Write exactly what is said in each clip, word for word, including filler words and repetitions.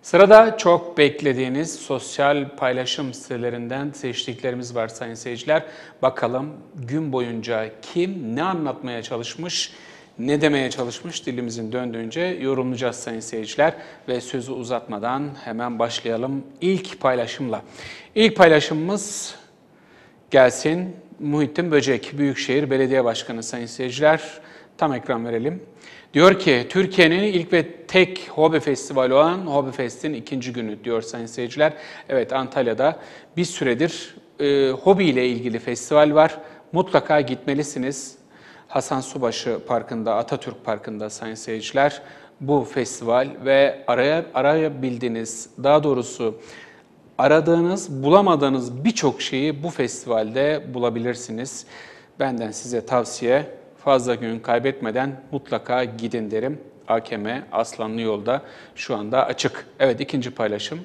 Sırada çok beklediğiniz sosyal paylaşım sitelerinden seçtiklerimiz var sayın seyirciler. Bakalım gün boyunca kim ne anlatmaya çalışmış, ne demeye çalışmış dilimizin döndüğünce yorumlayacağız sayın seyirciler. Ve sözü uzatmadan hemen başlayalım ilk paylaşımla. İlk paylaşımımız gelsin. Muhittin Böcek, Büyükşehir Belediye Başkanı sayın seyirciler. Tam ekran verelim. Diyor ki, Türkiye'nin ilk ve tek hobi festivali olan Hobi Fest'in ikinci günü diyor sayın seyirciler. Evet, Antalya'da bir süredir e, hobi ile ilgili festival var. Mutlaka gitmelisiniz. Hasan Subaşı Parkı'nda, Atatürk Parkı'nda sayın seyirciler bu festival ve araya arayabildiğiniz, daha doğrusu aradığınız, bulamadığınız birçok şeyi bu festivalde bulabilirsiniz. Benden size tavsiye, fazla gün kaybetmeden mutlaka gidin derim. A K M Aslanlı Yol'da şu anda açık. Evet, ikinci paylaşım.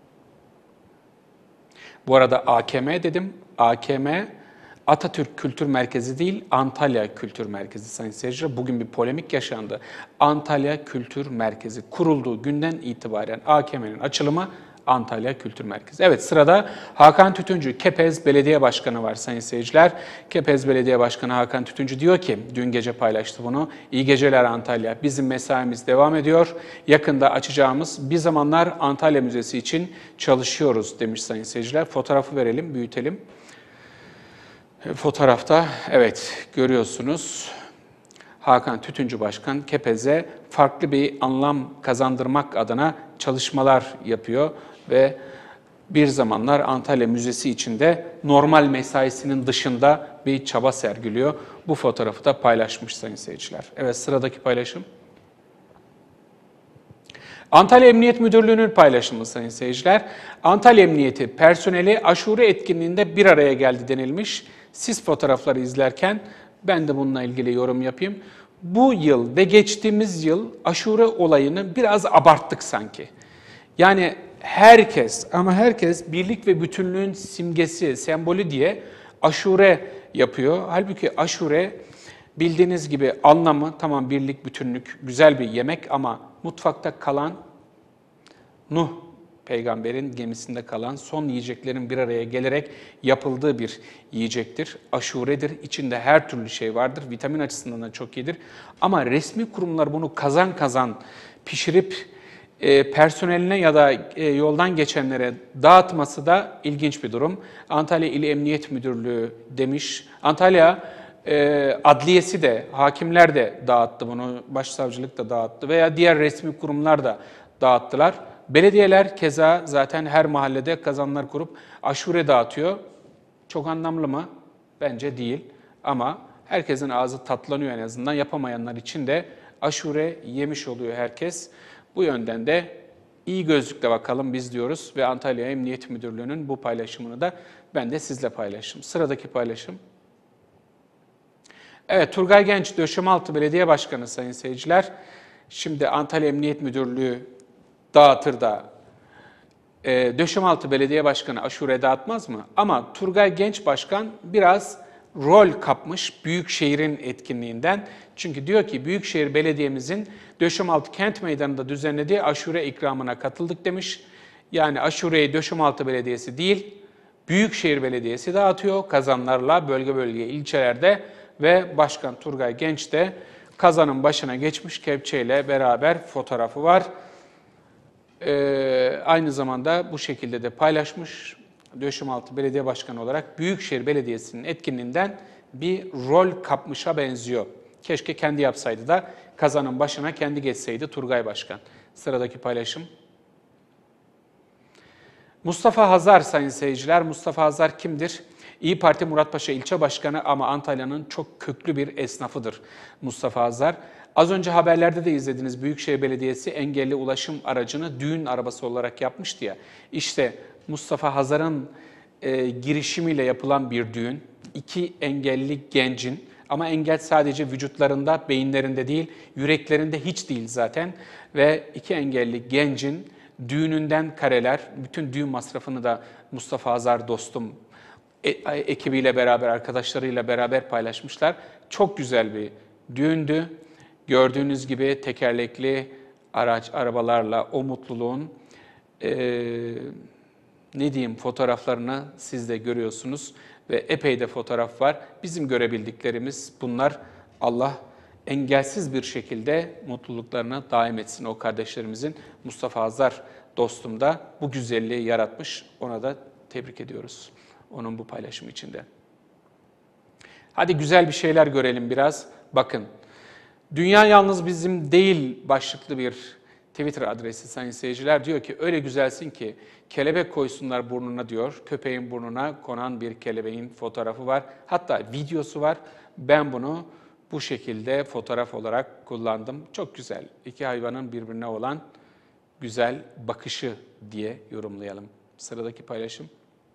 Bu arada A K M dedim. A K M Atatürk Kültür Merkezi değil, Antalya Kültür Merkezi sayın seyirciler. Bugün bir polemik yaşandı. Antalya Kültür Merkezi kurulduğu günden itibaren A K M'nin açılımı Antalya Kültür Merkezi. Evet, sırada Hakan Tütüncü, Kepez Belediye Başkanı var sayın seyirciler. Kepez Belediye Başkanı Hakan Tütüncü diyor ki, dün gece paylaştı bunu. İyi geceler Antalya, bizim mesaimiz devam ediyor. Yakında açacağımız Bir Zamanlar Antalya Müzesi için çalışıyoruz demiş sayın seyirciler. Fotoğrafı verelim, büyütelim. Fotoğrafta evet görüyorsunuz. Hakan Tütüncü Başkan Kepez'e farklı bir anlam kazandırmak adına çalışmalar yapıyor ve Bir Zamanlar Antalya Müzesi içinde normal mesaisinin dışında bir çaba sergiliyor. Bu fotoğrafı da paylaşmış sayın seyirciler. Evet, sıradaki paylaşım. Antalya Emniyet Müdürlüğü'nün paylaşımı sayın seyirciler. Antalya Emniyeti personeli aşure etkinliğinde bir araya geldi denilmiş. Siz fotoğrafları izlerken ben de bununla ilgili yorum yapayım. Bu yıl ve geçtiğimiz yıl aşure olayını biraz abarttık sanki. Yani herkes ama herkes birlik ve bütünlüğün simgesi, sembolü diye aşure yapıyor. Halbuki aşure bildiğiniz gibi anlamı tamam birlik, bütünlük, güzel bir yemek ama mutfakta kalan Nuh peygamberin gemisinde kalan son yiyeceklerin bir araya gelerek yapıldığı bir yiyecektir. Aşuredir. İçinde her türlü şey vardır. Vitamin açısından da çok iyidir. Ama resmi kurumlar bunu kazan kazan pişirip e, personeline ya da e, yoldan geçenlere dağıtması da ilginç bir durum. Antalya İl Emniyet Müdürlüğü demiş. Antalya e, Adliyesi de, hakimler de dağıttı bunu. Başsavcılık da dağıttı veya diğer resmi kurumlar da dağıttılar. Belediyeler keza zaten her mahallede kazanlar kurup aşure dağıtıyor. Çok anlamlı mı? Bence değil. Ama herkesin ağzı tatlanıyor en azından. Yapamayanlar için de aşure yemiş oluyor herkes. Bu yönden de iyi gözlükle bakalım biz diyoruz ve Antalya Emniyet Müdürlüğü'nün bu paylaşımını da ben de sizle paylaştım. Sıradaki paylaşım. Evet, Turgay Genç, Döşemealtı Belediye Başkanı sayın seyirciler. Şimdi Antalya Emniyet Müdürlüğü dağıtır da e, Döşemealtı Belediye Başkanı aşure dağıtmaz mı? Ama Turgay Genç Başkan biraz rol kapmış Büyükşehir'in etkinliğinden. Çünkü diyor ki Büyükşehir Belediye'mizin Döşemealtı Kent Meydanı'nda düzenlediği aşure ikramına katıldık demiş. Yani aşureyi Döşemealtı Belediyesi değil, Büyükşehir Belediyesi dağıtıyor kazanlarla bölge bölge ilçelerde ve Başkan Turgay Genç de kazanın başına geçmiş kepçeyle beraber fotoğrafı var. Ee, aynı zamanda bu şekilde de paylaşmış. Döşemealtı Belediye Başkanı olarak Büyükşehir Belediyesi'nin etkinliğinden bir rol kapmışa benziyor. Keşke kendi yapsaydı da kazanın başına kendi geçseydi Turgay Başkan. Sıradaki paylaşım. Mustafa Hazar sayın seyirciler. Mustafa Hazar kimdir? İYİ Parti Muratpaşa İlçe Başkanı ama Antalya'nın çok köklü bir esnafıdır Mustafa Hazar. Az önce haberlerde de izlediniz, Büyükşehir Belediyesi engelli ulaşım aracını düğün arabası olarak yapmıştı ya. İşte Mustafa Hazar'ın e, girişimiyle yapılan bir düğün, iki engelli gencin ama engel sadece vücutlarında, beyinlerinde değil, yüreklerinde hiç değil zaten ve iki engelli gencin düğününden kareler, bütün düğün masrafını da Mustafa Hazar dostum ekibiyle beraber, arkadaşlarıyla beraber paylaşmışlar. Çok güzel bir düğündü. Gördüğünüz gibi tekerlekli araç, arabalarla o mutluluğun Ee, ne diyeyim, fotoğraflarını siz de görüyorsunuz ve epey de fotoğraf var. Bizim görebildiklerimiz bunlar. Allah engelsiz bir şekilde mutluluklarına daim etsin o kardeşlerimizin. Mustafa Hazar dostum da bu güzelliği yaratmış. Ona da tebrik ediyoruz onun bu paylaşımı içinde. Hadi güzel bir şeyler görelim biraz. Bakın, dünya yalnız bizim değil başlıklı bir Twitter adresi sayın seyirciler. Diyor ki öyle güzelsin ki kelebek koysunlar burnuna diyor. Köpeğin burnuna konan bir kelebeğin fotoğrafı var. Hatta videosu var. Ben bunu bu şekilde fotoğraf olarak kullandım. Çok güzel. İki hayvanın birbirine olan güzel bakışı diye yorumlayalım. Sıradaki paylaşım.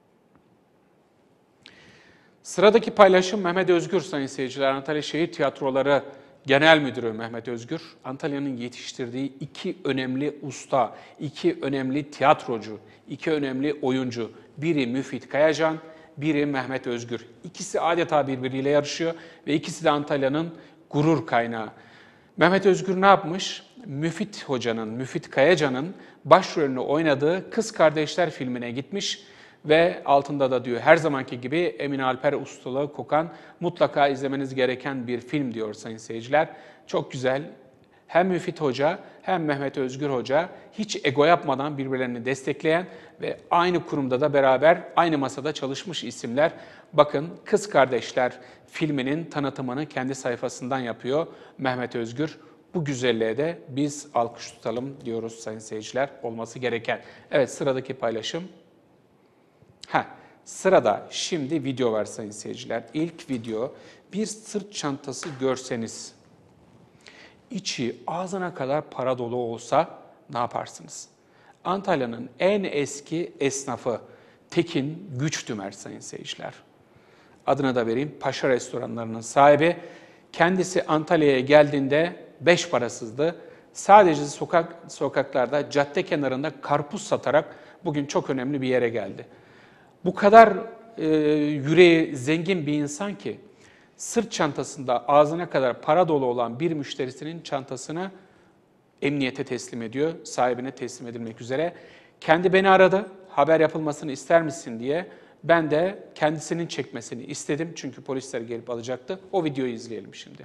Sıradaki paylaşım Mehmet Özgür sayın seyirciler. Antalya Şehir Tiyatroları Genel Müdürü Mehmet Özgür, Antalya'nın yetiştirdiği iki önemli usta, iki önemli tiyatrocu, iki önemli oyuncu. Biri Müfit Kayacan, biri Mehmet Özgür. İkisi adeta birbiriyle yarışıyor ve ikisi de Antalya'nın gurur kaynağı. Mehmet Özgür ne yapmış? Müfit Hoca'nın, Müfit Kayacan'ın başrolünü oynadığı Kız Kardeşler filmine gitmiş ve altında da diyor her zamanki gibi Emin Alper ustalığı kokan mutlaka izlemeniz gereken bir film diyor sayın seyirciler. Çok güzel. Hem Müfit Hoca hem Mehmet Özgür Hoca hiç ego yapmadan birbirlerini destekleyen ve aynı kurumda da beraber aynı masada çalışmış isimler. Bakın Kız Kardeşler filminin tanıtımını kendi sayfasından yapıyor Mehmet Özgür. Bu güzelliğe de biz alkış tutalım diyoruz sayın seyirciler, olması gereken. Evet, sıradaki paylaşım. Ha, sırada şimdi video var sayın seyirciler. İlk video, bir sırt çantası görseniz, içi ağzına kadar para dolu olsa ne yaparsınız? Antalya'nın en eski esnafı Tekin Güçtümer sayın seyirciler. Adını da vereyim, Paşa Restoranlarının sahibi. Kendisi Antalya'ya geldiğinde beş parasızdı. Sadece sokak sokaklarda, cadde kenarında karpuz satarak bugün çok önemli bir yere geldi. Bu kadar e, yüreği zengin bir insan ki sırt çantasında ağzına kadar para dolu olan bir müşterisinin çantasını emniyete teslim ediyor, sahibine teslim edilmek üzere. Kendi beni aradı, haber yapılmasını ister misin diye. Ben de kendisinin çekmesini istedim çünkü polisler gelip alacaktı. O videoyu izleyelim şimdi.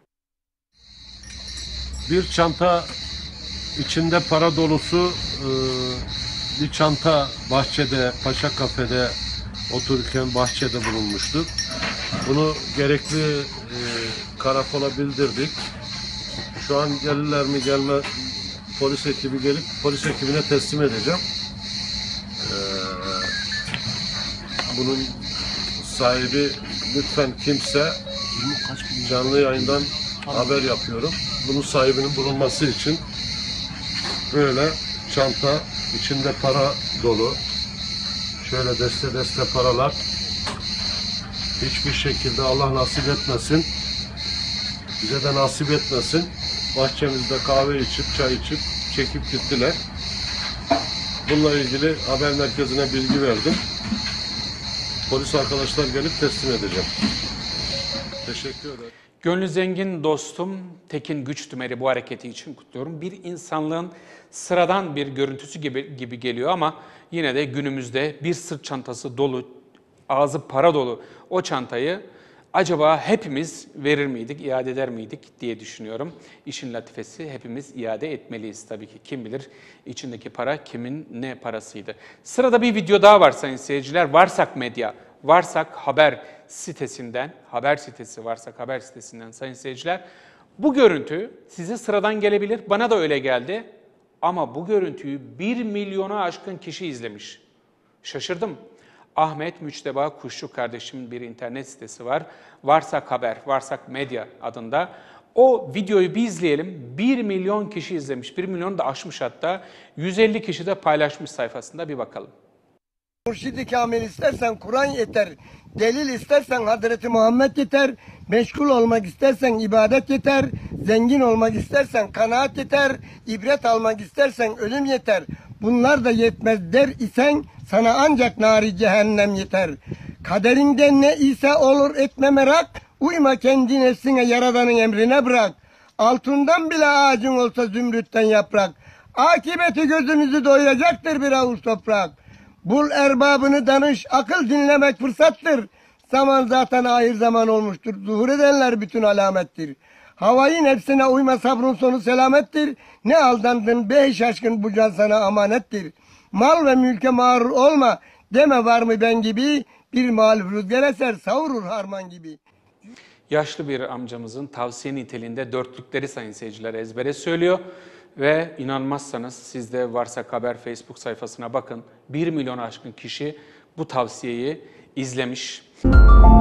Bir çanta içinde para dolusu e, bir çanta bahçede, Paşa Kafede otururken bahçede bulunmuştuk. Bunu gerekli e, karakola bildirdik. Şu an gelirler mi gelme polis ekibi gelip polis ekibine teslim edeceğim. Ee, bunun sahibi lütfen kimse canlı yayından haber yapıyorum. Bunun sahibinin bulunması için böyle çanta içinde para dolu. Şöyle deste deste paralar. Hiçbir şekilde Allah nasip etmesin. Bize de nasip etmesin. Bahçemizde kahve içip, çay içip, çekip gittiler. Bununla ilgili haber merkezine bilgi verdim. Polis arkadaşlar gelip teslim edeceğim. Teşekkür ederim. Gönlü zengin dostum Tekin Güçtümer'i bu hareketi için kutluyorum. Bir insanlığın sıradan bir görüntüsü gibi, gibi geliyor ama yine de günümüzde bir sırt çantası dolu, ağzı para dolu o çantayı acaba hepimiz verir miydik, iade eder miydik diye düşünüyorum. İşin latifesi, hepimiz iade etmeliyiz tabii ki. Kim bilir içindeki para kimin ne parasıydı. Sırada bir video daha var sayın seyirciler. Varsak Medya, Varsak Haber sitesinden, haber sitesi Varsak Haber sitesinden sayın seyirciler. Bu görüntü size sıradan gelebilir, bana da öyle geldi. Ama bu görüntüyü bir milyona aşkın kişi izlemiş. Şaşırdım. Ahmet Müçteba Kuşçu kardeşimin bir internet sitesi var. Varsak Haber, Varsak Medya adında. O videoyu bir izleyelim. bir milyon kişi izlemiş. bir milyonu da aşmış hatta. yüz elli kişi de paylaşmış sayfasında, bir bakalım. Mürşid-i Kamil istersen Kur'an yeter. Delil istersen Hazreti Muhammed yeter. Meşgul olmak istersen ibadet yeter. Zengin olmak istersen kanaat yeter. İbret almak istersen ölüm yeter. Bunlar da yetmez der isen sana ancak nari cehennem yeter. Kaderinde ne ise olur etme merak. Uyma kendi nefsine yaradanın emrine bırak. Altından bile ağacın olsa zümrütten yaprak. Akibeti gözünüzü doyuracaktır bir avuç toprak. Bul erbabını danış, akıl dinlemek fırsattır. Zaman zaten ahir zaman olmuştur. Zuhur edenler bütün alamettir. Havayın hepsine uyma, sabrın sonu selamettir. Ne aldandın be şaşkın, bu can sana amanettir. Mal ve mülke mağrur olma, deme var mı ben gibi. Bir muhalif rüzgar eser, savurur harman gibi. Yaşlı bir amcamızın tavsiye niteliğinde dörtlükleri sayın seyirciler ezbere söylüyor. Ve inanmazsanız sizde varsa Haber Facebook sayfasına bakın. bir milyon aşkın kişi bu tavsiyeyi izlemiş.